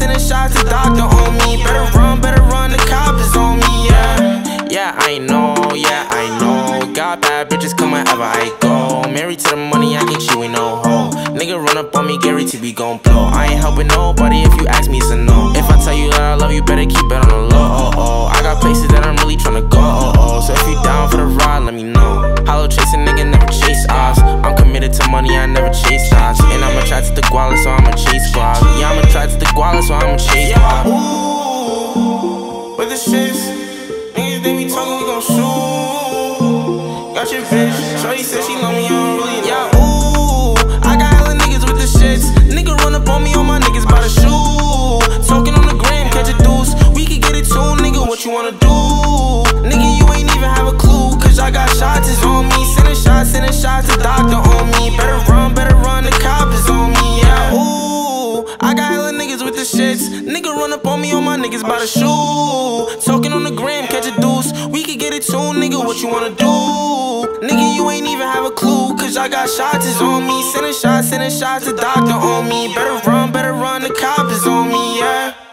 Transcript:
sending shots, the doctor on me. Better run, the cop is on me, yeah. Yeah, I know. Got bad bitches come wherever I go. Married to the money, I can't cheat with no hoe. Nigga run up on me, Gary T be gon' blow. I ain't helping nobody, if you ask me, it's a no. If I tell you that I love you, better keep it on the low. I got places that I'm really tryna go. So if you down for the ride, let me know. Hollow chasing nigga, never chase ops. I'm committed to money, I never chase jobs. And I'm attracted to guala, so I'ma chase squad. Yeah, I'm attracted to guala, so I'ma chase squad. Ooh, with the shits, niggas they be talking, we gon' shoot. Got your bitch, shorty said she love me, I don't really know. Yeah, ooh, I got hella niggas with the shits. Nigga run up on me, all my niggas by the shoe. Talking on the gram, catch a deuce. We can get it too, nigga, what you wanna do? Nigga, you ain't even have a clue, cause I got shots, is on me. Sending shots, the doctor on me. Better run, the cop is on me, yeah. Ooh, I got hella niggas with the shits. Nigga run up on me, all my niggas by the shoe. Talking on the gram, catch a deuce. We can get it too, nigga, what you wanna do? Nigga, you ain't even have a clue, cause I got shots, is on me. Sending shots, the doctor on me. Better run, the cop is on me, yeah.